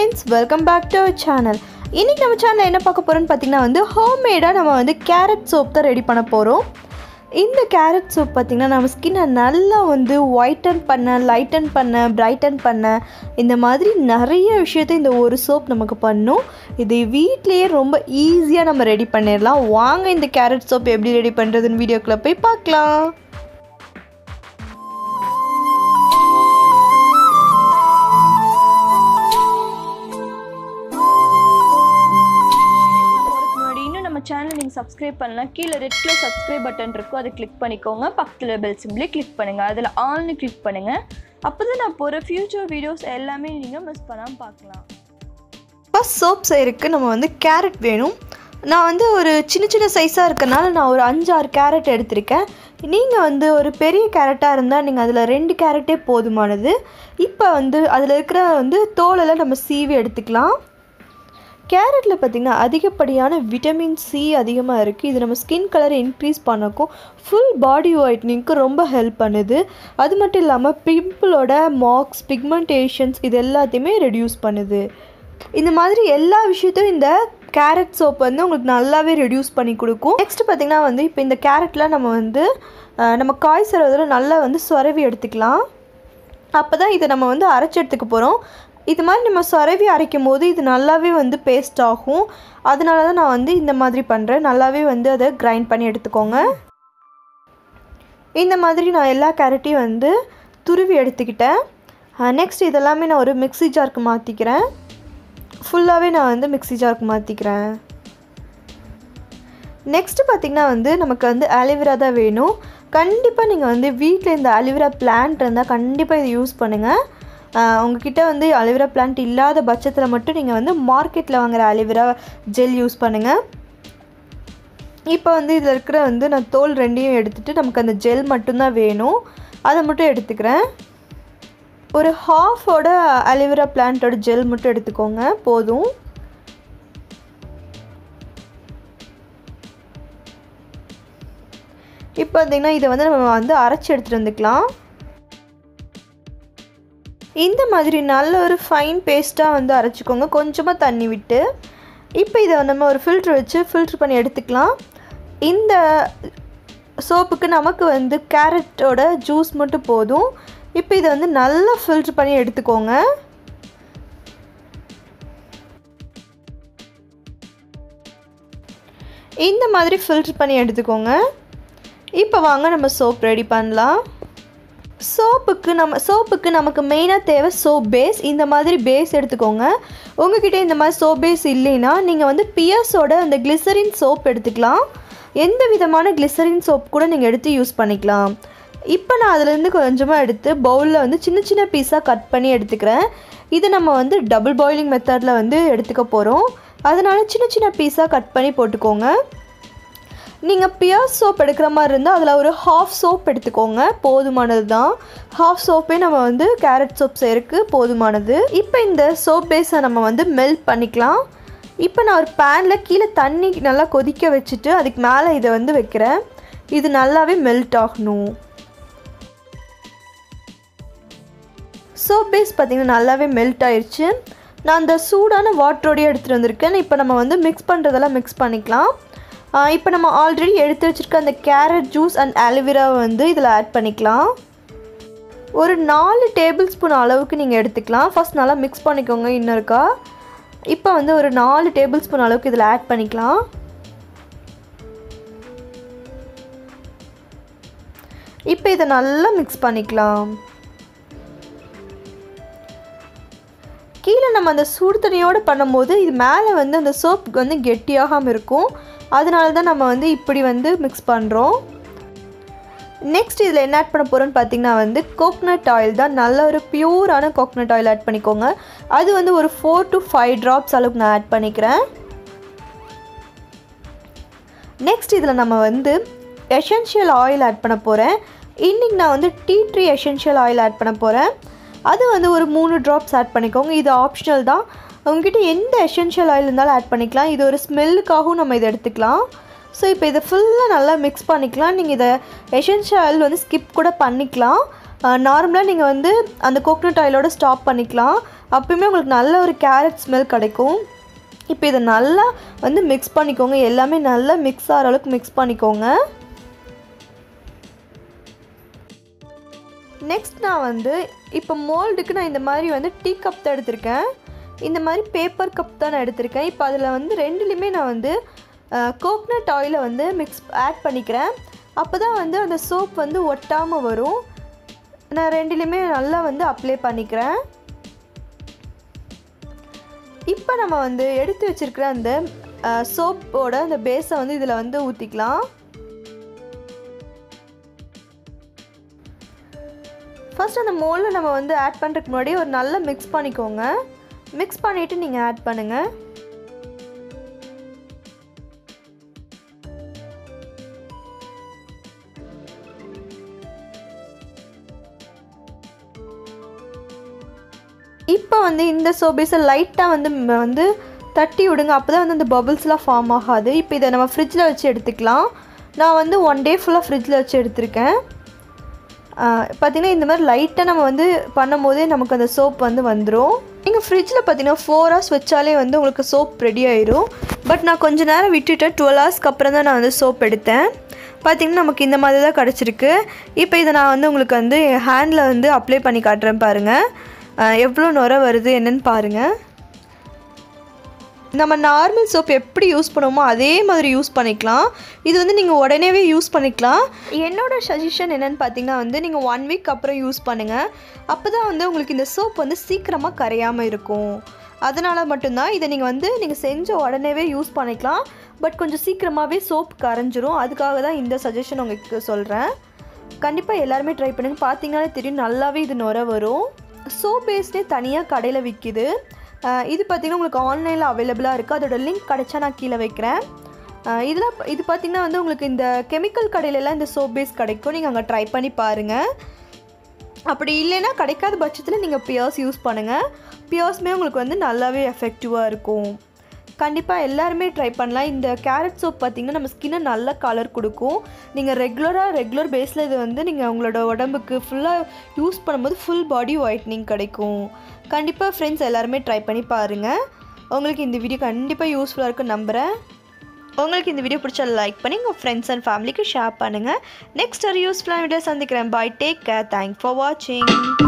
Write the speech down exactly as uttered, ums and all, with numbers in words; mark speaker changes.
Speaker 1: friends, welcome back to our channel. இன்னைக்கு நம்ம சேனல்ல என்ன பார்க்க போறோம்னு பாத்தீங்கன்னா வந்து ஹோம்மேடா நம்ம வந்து கேரட் சோப் தான் ரெடி பண்ண போறோம். இந்த கேரட் சோப் பாத்தீங்கன்னா நம்ம ஸ்கின்னை நல்லா வந்து whiten பண்ண, lighten பண்ண, brighten பண்ண இந்த மாதிரி நிறைய விஷயத்தை இந்த ஒரு சோப் நமக்கு பண்ணும். இது வீட்லயே ரொம்ப ஈஸியா நம்ம ரெடி பண்ணிரலாம். வாங்க இந்த கேரட் சோப் எப்படி ரெடி பண்றதுன்னு வீடியோக்குள்ள போய் பார்க்கலாம்.
Speaker 2: சேனல் நீங்கள் சப்ஸ்கிரைப் பண்ணலாம். கீழே ரெட் கலர் சப்ஸ்கிரைப் பட்டன் இருக்கும், அதை கிளிக் பண்ணிக்கோங்க. பக்கத்தில் பெல் சிம்பிளே கிளிக் பண்ணுங்கள், அதில் ஆல்னு கிளிக் பண்ணுங்கள். அப்போ தான் நான் போகிற ஃப்யூச்சர் வீடியோஸ் எல்லாமே நீங்கள் மிஸ் பண்ணாமல் பார்க்கலாம்.
Speaker 1: ஃபர்ஸ்ட் சோப் செய்யறதுக்கு நம்ம வந்து கேரட் வேணும். நான் வந்து ஒரு சின்ன சின்ன சைஸாக இருக்கனால நான் ஒரு அஞ்சு ஆறு கேரட் எடுத்திருக்கேன். நீங்கள் வந்து ஒரு பெரிய கேரட்டாக இருந்தால் நீங்கள் அதில் ரெண்டு கேரட்டே போதுமானது. இப்போ வந்து அதில் இருக்கிற வந்து தோலெல்லாம் நம்ம சீவி எடுத்துக்கலாம். கேரட்டில் பார்த்திங்கன்னா அதிகப்படியான விட்டமின் சி அதிகமாக இருக்குது. இது நம்ம ஸ்கின் கலரை இன்க்ரீஸ் பண்ணக்கும், ஃபுல் பாடி ஒயிட்னிங்க்கு ரொம்ப ஹெல்ப் பண்ணுது. அது மட்டும் இல்லாமல் பிம்பிளோட மார்க்ஸ், பிக்மெண்டேஷன்ஸ் இது எல்லாத்தையுமே ரெடியூஸ் பண்ணுது. இந்த மாதிரி எல்லா விஷயத்தையும் இந்த கேரட் சோப் வந்து உங்களுக்கு நல்லாவே ரெடியூஸ் பண்ணி கொடுக்கும். நெக்ஸ்ட் பார்த்திங்கன்னா வந்து இப்போ இந்த கேரட்டில் நம்ம வந்து நம்ம காய் சரவதில் நல்லா வந்து சொரவி எடுத்துக்கலாம். அப்போ தான் இதை நம்ம வந்து அரைச்சி எடுத்துக்க போகிறோம். இது மாதிரி நம்ம சொரவி அரைக்கும் போது இது நல்லாவே வந்து பேஸ்ட் ஆகும். அதனால தான் நான் வந்து இந்த மாதிரி பண்ணுறேன். நல்லாவே வந்து அதை கிரைண்ட் பண்ணி எடுத்துக்கோங்க. இந்த மாதிரி நான் எல்லா கேரட்டையும் வந்து துருவி எடுத்துக்கிட்டேன். நெக்ஸ்ட் இதெல்லாமே நான் ஒரு மிக்ஸி ஜாருக்கு மாற்றிக்கிறேன். ஃபுல்லாகவே நான் வந்து மிக்ஸி ஜாருக்கு மாற்றிக்கிறேன். நெக்ஸ்ட்டு பார்த்திங்கன்னா வந்து நமக்கு வந்து ஆலிவேரா தான் வேணும். கண்டிப்பாக நீங்கள் வந்து வீட்டில் இந்த ஆலிவேரா பிளான்ட் இருந்தால் கண்டிப்பாக இதை யூஸ் பண்ணுங்கள். உங்ககிட்ட வந்து அலிவேரா பிளான்ட் இல்லாத பட்சத்தில் மட்டும் நீங்கள் வந்து மார்க்கெட்டில் வாங்குகிற அலிவேரா ஜெல் யூஸ் பண்ணுங்கள். இப்போ வந்து இதில் இருக்கிற வந்து நான் தோல் ரெண்டையும் எடுத்துகிட்டு நமக்கு அந்த ஜெல் மட்டும்தான் வேணும், அதை மட்டும் எடுத்துக்கிறேன். ஒரு ஹாஃபோட அலிவேரா பிளான்ட்டோட ஜெல் மட்டும் எடுத்துக்கோங்க, போதும். இப்போ பார்த்திங்கன்னா இதை வந்து நம்ம வந்து அரைச்சி எடுத்துகிட்டு வந்துக்கலாம். இந்த மாதிரி நல்ல ஒரு ஃபைன் பேஸ்ட்டாக வந்து அரைச்சிக்கோங்க, கொஞ்சமாக தண்ணி விட்டு. இப்போ இதை நம்ம ஒரு ஃபில்ட்ரு வச்சு ஃபில்ட்ரு பண்ணி எடுத்துக்கலாம். இந்த சோப்புக்கு நமக்கு வந்து கேரட்டோட ஜூஸ் மட்டும் போதும். இப்போ இதை வந்து நல்லா ஃபில்ட்ரு பண்ணி எடுத்துக்கோங்க. இந்த மாதிரி ஃபில்ட்ரு பண்ணி எடுத்துக்கோங்க. இப்போ வாங்க நம்ம சோப் ரெடி பண்ணலாம். சோப்புக்கு நம்ம சோப்புக்கு நமக்கு மெயினாக தேவை சோப் பேஸ். இந்த மாதிரி பேஸ் எடுத்துக்கோங்க. உங்ககிட்ட இந்த மாதிரி சோப் பேஸ் இல்லைன்னா நீங்கள் வந்து பியர்ஸோட அந்த கிளிசரின் சோப் எடுத்துக்கலாம். எந்த விதமான கிளிசரின் சோப் கூட நீங்கள் எடுத்து யூஸ் பண்ணிக்கலாம். இப்போ நான் அதிலேருந்து கொஞ்சமாக எடுத்து பவுலில் வந்து சின்ன சின்ன பீஸாக கட் பண்ணி எடுத்துக்கிறேன். இது நம்ம வந்து டபுள் பாயிலிங் மெத்தடில் வந்து எடுத்துக்க போகிறோம். அதனால் சின்ன சின்ன பீஸாக கட் பண்ணி போட்டுக்கோங்க. நீங்கள் பியர்ஸ் சோப் எடுக்கிற மாதிரி இருந்தால் அதில் ஒரு ஹாஃப் சோப் எடுத்துக்கோங்க, போதுமானது தான். ஹாஃப் சோப்பே நம்ம வந்து கேரட் சோப் செய்யறதுக்கு போதுமானது. இப்போ இந்த சோப் பேஸை நம்ம வந்து மெல்ட் பண்ணிக்கலாம். இப்போ நான் ஒரு பேனில் கீழே தண்ணி நல்லா கொதிக்க வச்சுட்டு அதுக்கு மேலே இதை வந்து வைக்கிறேன். இது நல்லாவே மெல்ட் ஆகணும். சோப் பேஸ் பார்த்திங்கன்னா நல்லாவே மெல்ட் ஆயிடுச்சு. நான் அந்த சூடான வாட்டரோடையே எடுத்துகிட்டு வந்திருக்கேன். இப்போ நம்ம வந்து மிக்ஸ் பண்ணுறதெல்லாம் மிக்ஸ் பண்ணிக்கலாம். இப்போ நம்ம ஆல்ரெடி எடுத்து வச்சுருக்க அந்த கேரட் ஜூஸ் அண்ட் ஆலிவேராவை வந்து இதில் ஆட் பண்ணிக்கலாம். ஒரு நாலு டேபிள் ஸ்பூன் அளவுக்கு நீங்கள் எடுத்துக்கலாம். ஃபஸ்ட் நல்லா மிக்ஸ் பண்ணிக்கோங்க இன்னொருக்கா. இப்போ வந்து ஒரு நாலு டேபிள் ஸ்பூன் அளவுக்கு இதில் ஆட் பண்ணிக்கலாம். இப்போ இதை நல்லா மிக்ஸ் பண்ணிக்கலாம். கீழே நம்ம அந்த சூடு தண்ணியோடு பண்ணும்போது இது மேலே வந்து அந்த சோப்புக்கு வந்து கெட்டியாகாமல் இருக்கும். அதனால தான் நம்ம வந்து இப்படி வந்து மிக்ஸ் பண்ணுறோம். நெக்ஸ்ட் இதில் என்ன ஆட் பண்ண போகிறோன்னு பார்த்திங்கன்னா வந்து கோக்னட் ஆயில் தான். நல்ல ஒரு பியூரான கோக்னட் ஆயில் ஆட் பண்ணிக்கோங்க. அது வந்து ஒரு ஃபோர் டு ஃபைவ் ட்ராப்ஸ் அளவுக்கு நான் ஆட் பண்ணிக்கிறேன். நெக்ஸ்ட் இதில் நம்ம வந்து எசென்ஷியல் ஆயில் ஆட் பண்ண போகிறேன். இன்றைக்கி நான் வந்து tea tree essential oil add பண்ண போகிறேன். அது வந்து ஒரு மூணு ட்ராப்ஸ் ஆட் பண்ணிக்கோங்க. இது ஆப்ஷனல் தான். உங்ககிட்ட எந்த எசென்ஷியல் ஆயில் இருந்தாலும் ஆட் பண்ணிக்கலாம். இது ஒரு ஸ்மெல்லுக்காகவும் நம்ம இதை எடுத்துக்கலாம். ஸோ இப்போ இதை ஃபுல்லாக நல்லா மிக்ஸ் பண்ணிக்கலாம். நீங்கள் இதை எசென்ஷியல் ஆயில் வந்து ஸ்கிப் கூட பண்ணிக்கலாம். நார்மலாக நீங்கள் வந்து அந்த கோகனட் ஆயிலோட ஸ்டாப் பண்ணிக்கலாம். அப்போயுமே உங்களுக்கு நல்ல ஒரு கேரட் ஸ்மெல் கிடைக்கும். இப்போ இதை நல்லா வந்து மிக்ஸ் பண்ணிக்கோங்க. எல்லாமே நல்லா மிக்ஸ் ஆகிற அளவுக்கு மிக்ஸ் பண்ணிக்கோங்க. நெக்ஸ்ட் நான் வந்து இப்போ மோல்டுக்கு நான் இந்த மாதிரி வந்து டீ கப் தான் எடுத்திருக்கேன். இந்த மாதிரி பேப்பர் கப் தான் நான் எடுத்திருக்கேன். இப்போ அதில் வந்து ரெண்டுலேயுமே நான் வந்து கோகனட் ஆயிலை வந்து மிக்ஸ் ஆட் பண்ணிக்கிறேன். அப்போ தான் வந்து அந்த சோப் வந்து ஒட்டாமல் வரும். நான் ரெண்டுலேயுமே நல்லா வந்து அப்ளை பண்ணிக்கிறேன். இப்போ நம்ம வந்து எடுத்து வச்சுருக்கிற அந்த சோப்போட அந்த பேஸை வந்து இதில் வந்து ஊற்றிக்கலாம். ஃபர்ஸ்ட் அந்த மோல்டில் நம்ம வந்து ஆட் பண்ணுறதுக்கு முன்னாடி ஒரு நல்லா மிக்ஸ் பண்ணிக்கோங்க. மிக்ஸ் பண்ணிவிட்டு நீங்கள் ஆட் பண்ணுங்கள். இப்போ வந்து இந்த சோப்பேஸை லைட்டாக வந்து வந்து தட்டி விடுங்க. அப்போ தான் வந்து அந்த பபுள்ஸ்லாம் ஃபார்ம் ஆகாது. இப்போ இதை நம்ம ஃப்ரிட்ஜில் வச்சு எடுத்துக்கலாம். நான் வந்து ஒன் டே ஃபுல்லாக ஃப்ரிட்ஜில் வச்சு எடுத்திருக்கேன். பார்த்திங்கன்னா இந்த மாதிரி லைட்டாக நம்ம வந்து பண்ணும் போதே நமக்கு அந்த சோப் வந்து வந்துடும். நீங்கள் ஃப்ரிட்ஜில் பார்த்திங்கன்னா ஃபோர் ஹவர்ஸ் வச்சாலே வந்து உங்களுக்கு சோப் ரெடி ஆயிரும். பட் நான் கொஞ்சம் நேரம் விட்டுட்டு டுவெல் ஹவர்ஸ்க்கு அப்புறம் தான் நான் வந்து சோப் எடுத்தேன். பார்த்திங்கன்னா நமக்கு இந்த மாதிரி தான் கிடச்சிருக்கு. இப்போ இதை நான் வந்து உங்களுக்கு வந்து ஹேண்டில் வந்து அப்ளை பண்ணி காட்டுறேன். பாருங்கள் எவ்வளோ நுரை வருது என்னென்னு பாருங்கள். நம்ம நார்மல் சோப் எப்படி யூஸ் பண்ணுவோமோ அதே மாதிரி யூஸ் பண்ணிக்கலாம். இது வந்து நீங்கள் உடனேவே யூஸ் பண்ணிக்கலாம். என்னோடய சஜஷன் என்னென்னு பார்த்தீங்கன்னா வந்து நீங்கள் ஒன் வீக் அப்புறம் யூஸ் பண்ணுங்கள். அப்போ தான் வந்து உங்களுக்கு இந்த சோப் வந்து சீக்கிரமாக கரையாமல் இருக்கும். அதனால் மட்டும்தான் இதை நீங்கள் வந்து நீங்கள் செஞ்ச உடனேவே யூஸ் பண்ணிக்கலாம். பட் கொஞ்சம் சீக்கிரமாகவே சோப் கரைஞ்சிரும். அதுக்காக தான் இந்த சஜஷன் உங்களுக்கு சொல்கிறேன். கண்டிப்பாக எல்லாருமே ட்ரை பண்ணுங்கள். பார்த்தீங்கன்னாலே தெரியும் நல்லாவே இது நுரை வரும். சோப் பேஸ்டே தனியாக கடையில் விற்கிது. இது பார்த்திங்கன்னா உங்களுக்கு ஆன்லைனில் அவைலபிளாக இருக்குது. அதோட லிங்க் கிடச்சா நான் கீழே வைக்கிறேன். இதில் இது பார்த்திங்கன்னா வந்து உங்களுக்கு இந்த கெமிக்கல் கடையிலலாம் இந்த சோப் பேஸ் கிடைக்கும். நீங்கள் அங்கே ட்ரை பண்ணி பாருங்கள். அப்படி இல்லைன்னா கிடைக்காத பட்சத்தில் நீங்கள் பியர்ஸ் யூஸ் பண்ணுங்கள். பியர்ஸுமே உங்களுக்கு வந்து நல்லாவே எஃபெக்டிவாக இருக்கும். கண்டிப்பாக எல்லாருமே ட்ரை பண்ணலாம். இந்த கேரட் சோப் பார்த்திங்கன்னா நம்ம ஸ்கின்னை நல்ல கலர் கொடுக்கும். நீங்கள் ரெகுலராக ரெகுலர் பேஸில் இது வந்து நீங்கள் உங்களோட உடம்புக்கு ஃபுல்லாக யூஸ் பண்ணும்போது ஃபுல் பாடி ஒயிட்னிங் கிடைக்கும். கண்டிப்பாக ஃப்ரெண்ட்ஸ் எல்லாருமே ட்ரை பண்ணி பாருங்கள். உங்களுக்கு இந்த வீடியோ கண்டிப்பாக யூஸ்ஃபுல்லாக இருக்குன்னு நம்புகிறேன். உங்களுக்கு இந்த வீடியோ பிடிச்சா லைக் பண்ணி உங்கள் ஃப்ரெண்ட்ஸ் அண்ட் ஃபேமிலிக்கு ஷேர் பண்ணுங்கள். நெக்ஸ்ட் ஒரு யூஸ்ஃபுல்லான வீடியோ சந்திக்கிறேன். Bye, take care, thanks for வாட்சிங்.